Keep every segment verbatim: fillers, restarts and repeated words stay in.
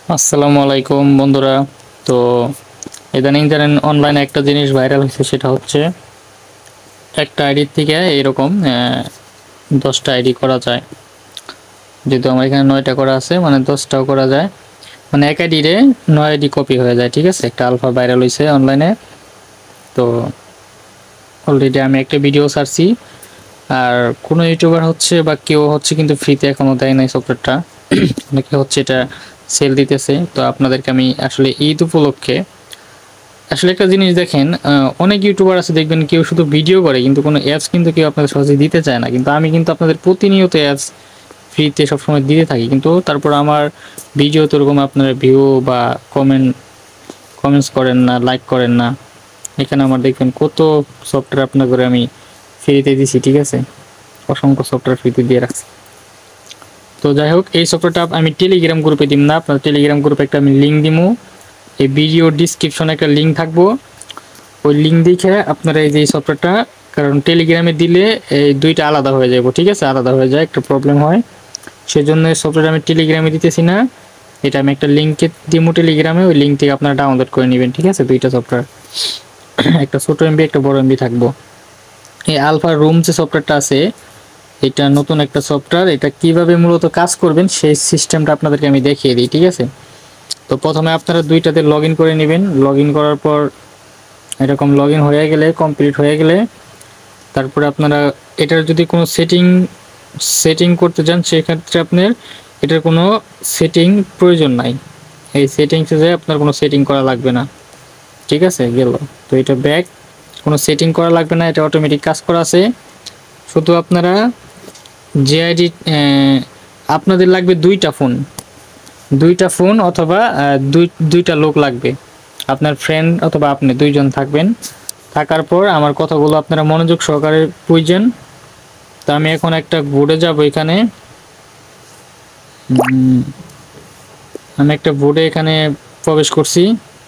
আসসালামু আলাইকুম বন্ধুরা। তো ইদানিং জানেন অনলাইনে একটা জিনিস ভাইরাল হয়েছে, সেটা হচ্ছে একটা আইডি থেকে এরকম দশটা আইডি করা যায়। যেহেতু আমার এখানে নয়টা করা আছে, মানে দশটাও করা যায়, মানে এক আইডিরে নয় আইডি কপি হয়ে যায়। ঠিক আছে, একটা আলফা ভাইরাল হয়েছে অনলাইনে। তো অলরেডি আমি একটা ভিডিও ছাড়ছি, আর কোনো ইউটিউবার হচ্ছে বা কেউ হচ্ছে কিন্তু ফ্রিতে এখনও দেয় নাই সফটওয়্যারটা। অনেকে হচ্ছে এটা সেল দিতেছে। তো আপনাদেরকে আমি আসলে ঈদ উপলক্ষে আসলে একটা জিনিস দেখেন, অনেক ইউটিউবার আছে দেখবেন, কেউ শুধু ভিডিও করে কিন্তু কোনো অ্যাপস কিন্তু কেউ আপনাদের সহজে দিতে চায় না। কিন্তু আমি কিন্তু আপনাদের প্রতিনিয়ত অ্যাপস ফ্রিতে সবসময় দিতে থাকি, কিন্তু তারপর আমার ভিডিও তো ওরকম আপনারা ভিউ বা কমেন্ট কমেন্টস করেন না, লাইক করেন না। এখানে আমার দেখবেন কত সফটওয়্যার আপনার করে আমি ফ্রিতে দিছি। ঠিক আছে, অসংখ্য সফটওয়্যার ফ্রিতে দিয়ে রাখছি। তো যাই হোক, এই সফটওয়্যারটা আমি টেলিগ্রাম গ্রুপে দিব না, আপনার টেলিগ্রাম গ্রুপে একটা আমি লিঙ্ক দিব। এই ভিডিও ডিসক্রিপশনে একটা লিঙ্ক থাকবো, ওই লিঙ্ক দেখে আপনারা এই যে সফটওয়্যারটা, কারণ টেলিগ্রামে দিলে এই দুইটা আলাদা হয়ে যাবে। ঠিক আছে, আলাদা হয়ে যায়, একটা প্রবলেম হয়, সেজন্য সফটওয়্যার আমি টেলিগ্রামে দিতেছি না। এটা আমি একটা লিঙ্কে দিব টেলিগ্রামে, ওই লিঙ্ক থেকে আপনারা ডাউনলোড করে নেবেন। ঠিক আছে, দুইটা সফটওয়্যার, একটা ছোট এমবি একটা বড় এমবি থাকবো। এই আলফা রুম যে সফটওয়্যারটা আছে, এটা নতুন একটা সফটওয়্যার। এটা কিভাবে মূলত কাজ করবেন সেই সিস্টেমটা আপনাদেরকে আমি দেখিয়ে দিই। ঠিক আছে, তো প্রথমে আপনারা দুইটাতে লগ ইন করে নেবেন। লগ ইন করার পর এরকম লগ ইন হয়ে গেলে, কমপ্লিট হয়ে গেলে, তারপরে আপনারা এটার যদি কোনো সেটিং সেটিং করতে চান, সেক্ষেত্রে আপনার এটার কোনো সেটিং প্রয়োজন নাই। এই সেটিংসে যায় আপনার কোনো সেটিং করা লাগবে না। ঠিক আছে, গেল। তো এটা ব্যাক, কোনো সেটিং করা লাগবে না, এটা অটোমেটিক কাজ করা আছে। শুধু আপনারা যে আইডি আপনাদের লাগবে, দুইটা ফোন দুইটা ফোন অথবা দুই দুইটা লোক লাগবে, আপনার ফ্রেন্ড অথবা আপনি দুইজন থাকবেন। থাকার পর আমার কথাগুলো আপনারা মনোযোগ সহকারে বুঝছেন। তো আমি এখন একটা বোর্ডে যাব। এখানে আমি একটা বোর্ডে এখানে প্রবেশ করছি।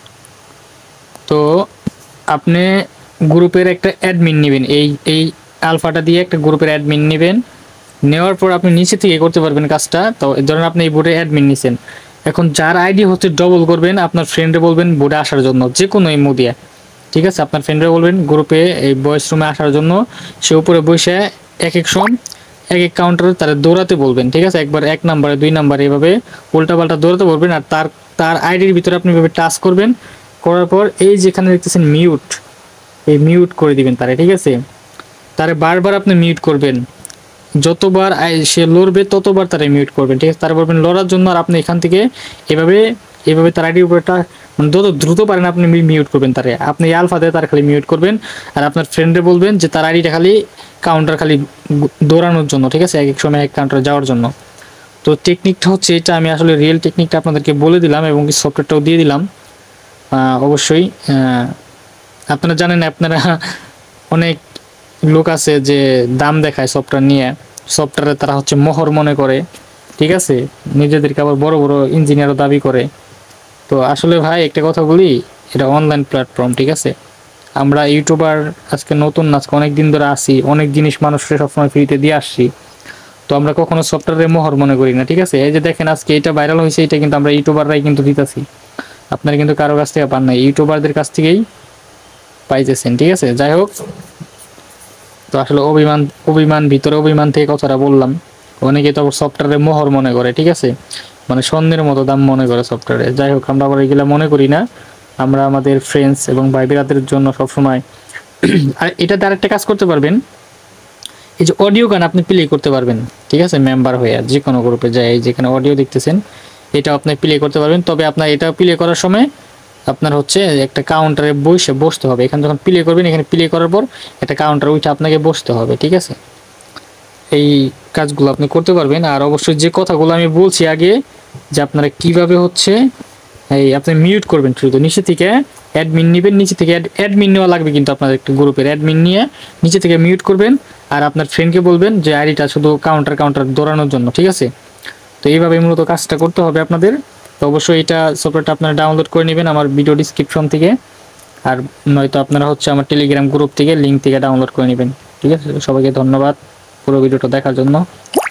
তো আপনি গ্রুপের একটা অ্যাডমিন নেবেন, এই এই আলফাটা দিয়ে একটা গ্রুপের অ্যাডমিন নেবেন। নেওয়ার পর আপনি নিচে থেকে করতে পারবেন কাজটা। তো ধরেন আপনি এই বোর্ডে অ্যাডমিন নিছেন, এখন যার আইডি হচ্ছে ডবল করবেন, আপনার ফ্রেন্ডে বলবেন বোর্ডে আসার জন্য, যে কোনো ইমো দিয়ে। ঠিক আছে, আপনার ফ্রেন্ডে বলবেন গ্রুপে এই ভয়েস রুমে আসার জন্য। সে উপরে বসে এক এক সময় এক এক কাউন্টারে তারা দৌড়াতে বলবেন। ঠিক আছে, একবার এক নাম্বারে, দুই নাম্বারে, এভাবে উল্টাপাল্টা দৌড়াতে বলবেন। আর তার তার আইডির ভিতরে আপনি এভাবে টাচ করবেন। করার পর এই যেখানে দেখতেছেন মিউট, এই মিউট করে দিবেন তারে। ঠিক আছে, তারে বারবার আপনি মিউট করবেন, যতবার সে লড়বে ততবার তারা মিউট করবেন। ঠিক আছে, তারা বলবেন লড়ার জন্য, আর আপনি এখান থেকে এভাবে এভাবে তার আইডির উপরটা মানে যত দ্রুত পারেন আপনি মিউট করবেন তারে। আপনি আলফা দিয়ে তার খালি মিউট করবেন, আর আপনার ফ্রেন্ডে বলবেন যে তার আইডিটা খালি কাউন্টার খালি দৌড়ানোর জন্য। ঠিক আছে, এক এক সময় এক কাউন্টারে যাওয়ার জন্য। তো টেকনিকটা হচ্ছে এটা, আমি আসলে রিয়েল টেকনিকটা আপনাদেরকে বলে দিলাম এবং কি সফটওয়্যারটাও দিয়ে দিলাম। অবশ্যই আপনারা জানেন, আপনারা অনেক লোক আছে যে দাম দেখায় সফটওয়্যার নিয়ে, সফটওয়্যারে তারা হচ্ছে মোহর মনে করে। ঠিক আছে, নিজেদেরকে আবার বড় বড় ইঞ্জিনিয়ারও দাবি করে। তো আসলে ভাই একটা কথা বলি, এটা অনলাইন প্ল্যাটফর্ম। ঠিক আছে, আমরা ইউটিউবার আজকে নতুন না, আজকে অনেক দিন ধরে আসি, অনেক জিনিস মানুষকে সবসময় ফ্রিতে দিয়ে আসছি। তো আমরা কখনো সফটওয়্যারে মোহর মনে করি না। ঠিক আছে, এই যে দেখেন আজকে এটা ভাইরাল হয়েছে, এটা কিন্তু আমরা ইউটিউবাররাই কিন্তু দিতেছি, আপনারা কিন্তু কারো কাছ থেকে পান না, ইউটিউবারদের কাছ থেকেই পাইতেছেন। ঠিক আছে, যাই হোক, তো আসলে অভিমান অভিমান ভিতরে অভিমান থেকে কথাটা বললাম। অনেকে তো সফটওয়্যারে মোহর মনে করে। ঠিক আছে, মানে স্বর্ণের মতো দাম মনে করে সফটওয়্যারে। যাই হোক, আমরা আবার এগুলো মনে করি না, আমরা আমাদের ফ্রেন্ডস এবং ভাই বেরাদের জন্য সবসময়। আর এটাতে আরেকটা কাজ করতে পারবেন, এই যে অডিও গান আপনি প্লে করতে পারবেন। ঠিক আছে, মেম্বার হয়ে যে কোনো গ্রুপে যায়, যেখানে অডিও দেখতেছেন এটা আপনি প্লে করতে পারবেন। তবে আপনার এটা প্লে করার সময় আপনার হচ্ছে একটা কাউন্টারে বসে বসতে হবে। এখানে যখন প্লে করবেন, এখানে প্লে করার পর একটা কাউন্টার উঠে আপনাকে বসতে হবে। ঠিক আছে, এই কাজগুলো আপনি করতে পারবেন। আর অবশ্যই যে কথাগুলো আমি বলছি আগে, যে আপনারা কিভাবে হচ্ছে এই আপনি মিউট করবেন, শুধু নিচে থেকে অ্যাডমিন নেবেন, নিচে থেকে অ্যাডমিন নেওয়া লাগবে, কিন্তু আপনাদের একটা গ্রুপের অ্যাডমিন নিয়ে নিচে থেকে মিউট করবেন। আর আপনার ফ্রেন্ডকে বলবেন যে আইডিটা শুধু কাউন্টার কাউন্টার দৌড়ানোর জন্য। ঠিক আছে, তো এইভাবে মূলত কাজটা করতে হবে আপনাদের। তো অবশ্যই এটা সফটওয়্যারটা আপনারা ডাউনলোড করে নেবেন আমার ভিডিও ডিসক্রিপশন থেকে, আর নয়তো আপনারা হচ্ছে আমার টেলিগ্রাম গ্রুপ থেকে লিঙ্ক থেকে ডাউনলোড করে নেবেন। ঠিক আছে, সবাইকে ধন্যবাদ পুরো ভিডিওটা দেখার জন্য।